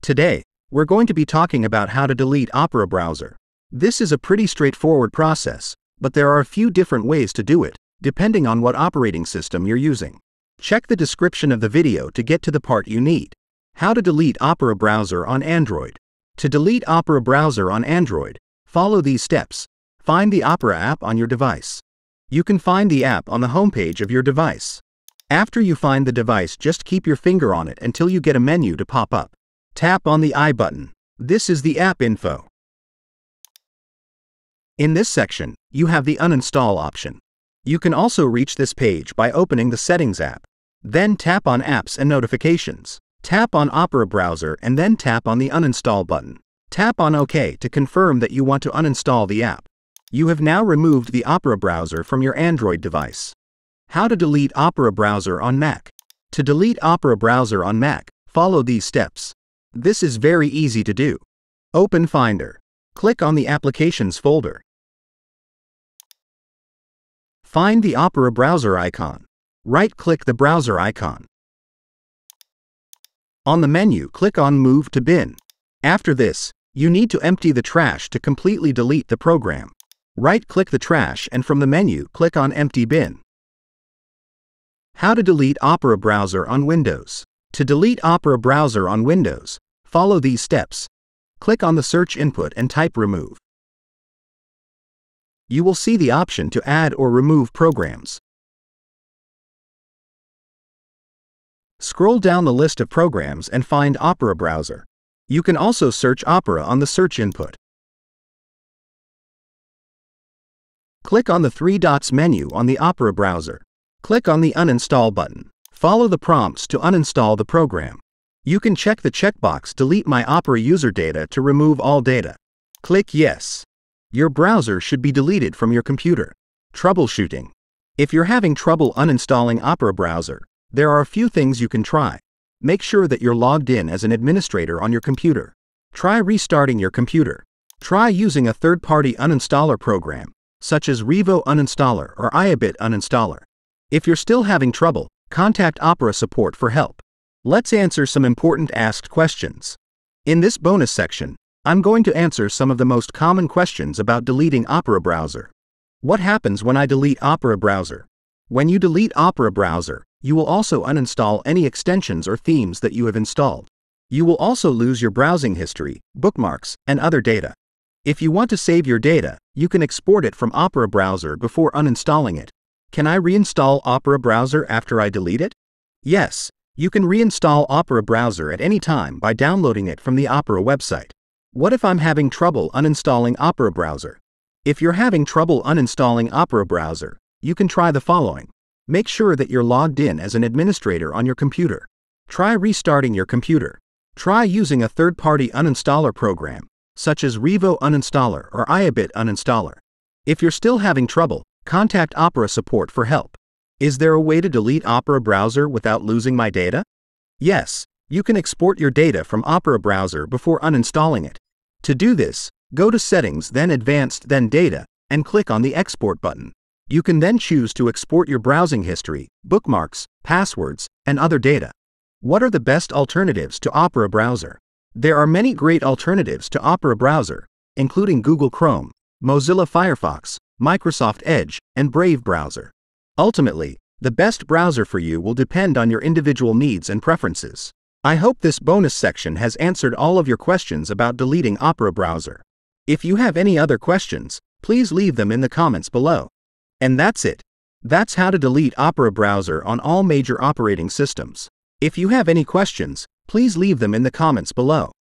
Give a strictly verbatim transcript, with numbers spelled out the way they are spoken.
Today, we're going to be talking about how to delete Opera browser. This is a pretty straightforward process, but there are a few different ways to do it, depending on what operating system you're using. Check the description of the video to get to the part you need. How to delete Opera browser on Android. To delete Opera browser on Android, follow these steps. Find the Opera app on your device. You can find the app on the homepage of your device. After you find the device, just keep your finger on it until you get a menu to pop up. Tap on the I button. This is the app info. In this section, you have the uninstall option. You can also reach this page by opening the Settings app. Then tap on Apps and Notifications. Tap on Opera browser and then tap on the uninstall button. Tap on OK to confirm that you want to uninstall the app. You have now removed the Opera browser from your Android device. How to delete Opera browser on Mac. To delete Opera browser on Mac, follow these steps. This is very easy to do. Open Finder. Click on the Applications folder. Find the Opera browser icon. Right-click the browser icon. On the menu, click on Move to Bin. After this, you need to empty the trash to completely delete the program. Right-click the trash and from the menu, click on Empty Bin. How to delete Opera browser on Windows. To delete Opera browser on Windows, follow these steps. Click on the search input and type Remove. You will see the option to add or remove programs. Scroll down the list of programs and find Opera browser. You can also search Opera on the search input. Click on the three dots menu on the Opera browser. Click on the Uninstall button. Follow the prompts to uninstall the program. You can check the checkbox Delete my Opera user data to remove all data. Click Yes. Your browser should be deleted from your computer. Troubleshooting. If you're having trouble uninstalling Opera browser, there are a few things you can try. Make sure that you're logged in as an administrator on your computer. Try restarting your computer. Try using a third-party uninstaller program, such as Revo Uninstaller or iAbit Uninstaller. If you're still having trouble, contact Opera support for help. Let's answer some important asked questions. In this bonus section, I'm going to answer some of the most common questions about deleting Opera browser. What happens when I delete Opera browser? When you delete Opera browser, you will also uninstall any extensions or themes that you have installed. You will also lose your browsing history, bookmarks, and other data. If you want to save your data, you can export it from Opera browser before uninstalling it. Can I reinstall Opera browser after I delete it? Yes, you can reinstall Opera browser at any time by downloading it from the Opera website. What if I'm having trouble uninstalling Opera browser? If you're having trouble uninstalling Opera browser, you can try the following. Make sure that you're logged in as an administrator on your computer. Try restarting your computer. Try using a third-party uninstaller program, such as Revo Uninstaller or iAbit Uninstaller. If you're still having trouble, contact Opera support for help. Is there a way to delete Opera browser without losing my data? Yes, you can export your data from Opera browser before uninstalling it. To do this, go to Settings, then Advanced, then Data, and click on the Export button. You can then choose to export your browsing history, bookmarks, passwords, and other data. What are the best alternatives to Opera browser? There are many great alternatives to Opera browser, including Google Chrome, Mozilla Firefox, Microsoft Edge, and Brave browser. Ultimately, the best browser for you will depend on your individual needs and preferences. I hope this bonus section has answered all of your questions about deleting Opera browser. If you have any other questions, please leave them in the comments below. And that's it. That's how to delete Opera browser on all major operating systems. If you have any questions, please leave them in the comments below.